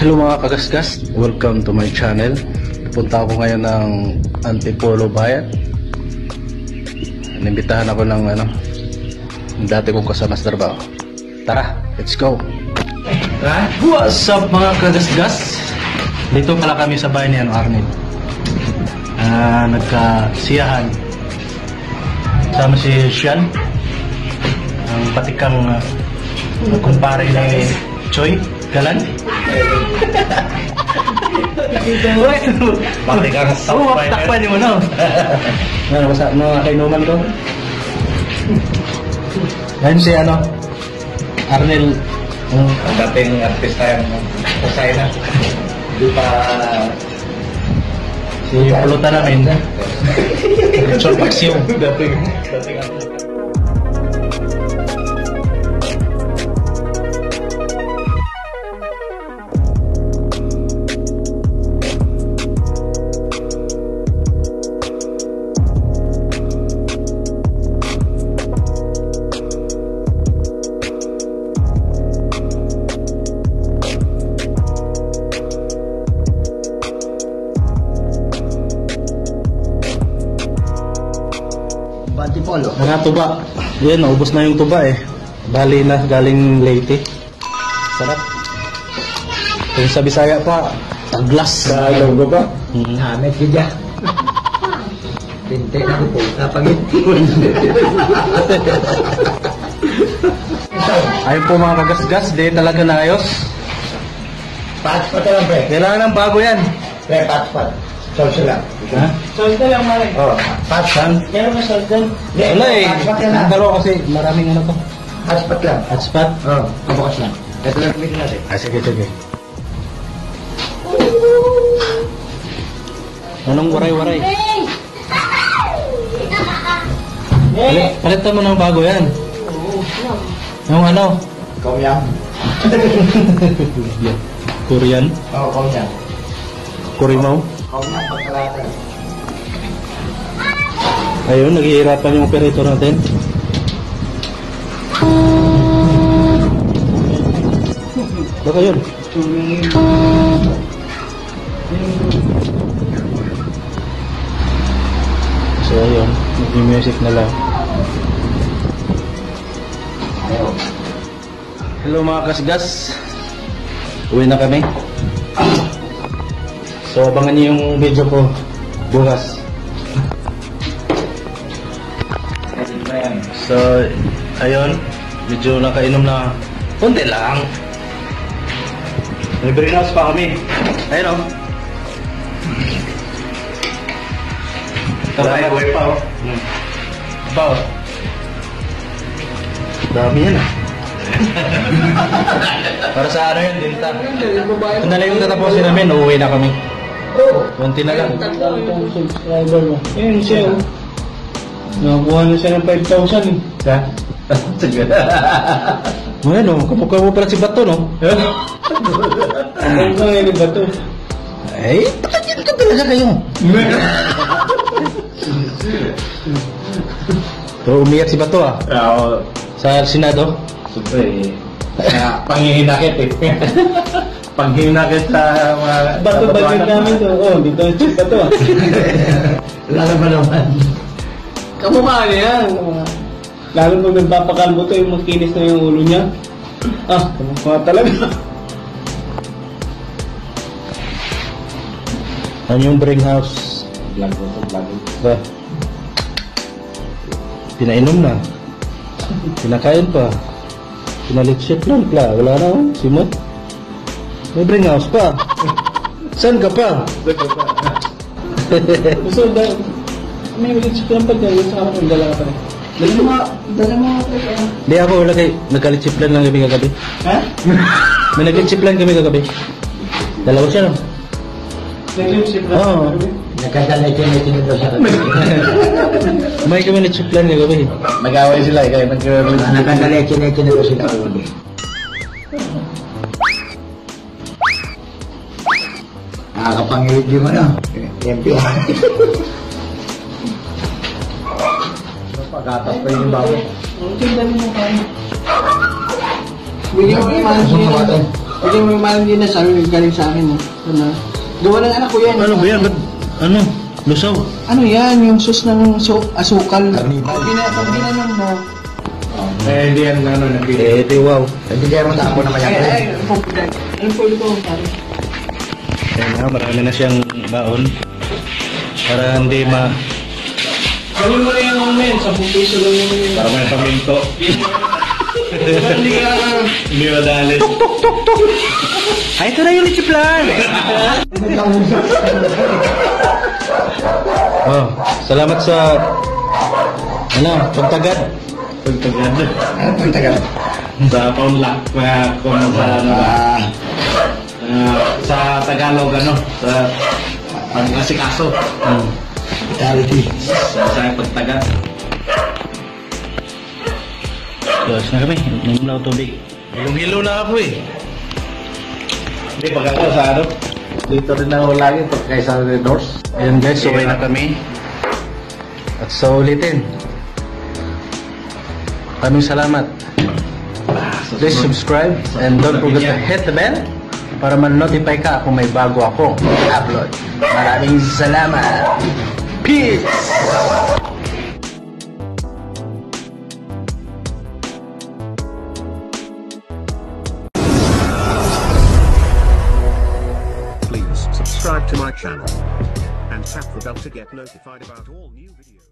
Hello mga kagasgas, welcome to my channel. Pupunta ako ngayon ng Antipolo Bayan. Inimbitahan ako ng dati kong kasama sa trabaho. Tara, let's go. What's up mga kagasgas? Dito pala kami sa bahay ni Arnel. Nagkasiyahan. Sama si Sean, ang patikang kumpare ni Choi Galan. Patikang takpan mo no. Mga kainuman ko. Ngayon si Arnel, ang dating artista yan, kusay na. Hindi pa si pulutan namin. Richard Paxiong. Dating artista. Antipolo. Mga tuba. Yan, naubos na yung tuba eh. Bali na galing Leyte. Sarap. Kung sa Bisaya pa, taglas. Sa logo ba? Hamit ka dyan. Pintek ako po. Napagit. Ayun po mga kagasgas, di talaga naayos. Pat-pat lang, pre. Kailangan ng bago yan. Pre, pat-pat. Salsa lang. Ha? Salsa lang, Mare. Oo. Pat-pat. Meron na salsa. Wala eh. Ang dalawa kasi maraming to. Hotspot lang. Hotspot? Oo. Kabukas lang. Ito lang gamitin natin. Sige. Anong waray-waray? Palitan mo ng bago yan. Yung Komyang. Korean? Oo, komyang. Kurimaw? Komyang, pagkalatan. Ayun, naghihirapan yung operator natin. Baka yun. So ayun, nag-music na lang. Hello mga kasgas, uwi na kami. So abangan niyo yung video ko bukas. So ayun, medyo nakainom na konti lang. May brain house pa kami. Ayun o. Buhay pa o. Pa o. Dami yan ah. Para sa yun, dinta. Kung na lang yung tatapusin namin, uuwi na kami. Konti na lang. Subscriber mo. Yan siya o. Nakakuha na siya ng 5,000 eh. Ha? Bueno, kamukha mo pala si Bato, no? Ano nga yung Bato? Ay, takagin ka talaga kayo. So, umiyak si Bato ah. Oo. Sa Senado. Siyempre, panghihinakit eh. Panghihinakit sa mga... Bato-bato namin to. Oo, dito ang chip Bato ah. Lalo ba naman? Kamukha niya yan. Lalo pag nagpapakalbo to, yung makinis na yung ulo niya. Kamukha talaga. Ano yung bring house? Vlog ko to, vlog ko. Ba? Pinainom na. Pinakain pa. Pinalitsit lang pala. Wala na oh. Simot. May bring house pa. Saan ka pa? Gusto ba? May litsit lang pa dyan. Sa kaman, dala ka pa rin. Dala mo ako. Hindi ako wala kay nagkalitiplan lang kami kagabi. Ha? May nagkalitiplan kami kagabi. Dalawa siya no? Nag-lipsip lang? Oo. Nagkadalay-kinay daw siya. May kami nagchiplan kagabi. Mag-away sila kaya nagkadalay-kinay daw sila. Nakakapangilid yung MP. Pagkatas pa yung bago. Ang tinda mo kayo. Bigyan mo yung Hindi mo mahal din na sabi galing sa akin. Ano? Gawa ng anak ko yan. Ano ba yan? Ba't, ano? Lusaw? Ano yan? Yung sauce ng asukal. Pag ginanong mo. Hindi yan nabili. Wow. Hindi kaya mo tapo naman yan. Ano po ito? Ayan na, marami na siyang baon. Para hindi Gawin mo na yung men, 10 piso lang yung Para may paminto. Hindi ka Hindi madali. Ay, ito na yung lechiplan! Oh, salamat sa pagtagad. Pagtagal. Sa paunlak kung sa Tagalog sa pag-asikaso. Vitality. Sa pagtagad. Yes na kami, nagmula ako tubig. Hilong-hilo na ako eh. Hindi, pag ako sa dito rin ako lagi pag kaysa doors. Ayan guys, okay na kami. At sa ulitin. Maraming salamat. Please subscribe and don't forget to hit the bell para man-notify ka kung may bago akong upload. Maraming salamat. Peace! Please subscribe to my channel and tap the bell to get notified about all new videos.